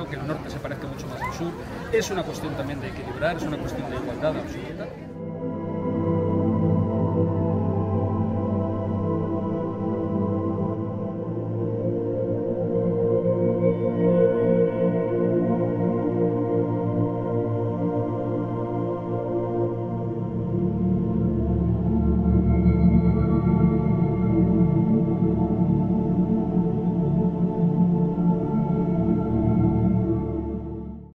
que el norte se parezca mucho más al sur. Es una cuestión también de equilibrar, es una cuestión de igualdad absoluta.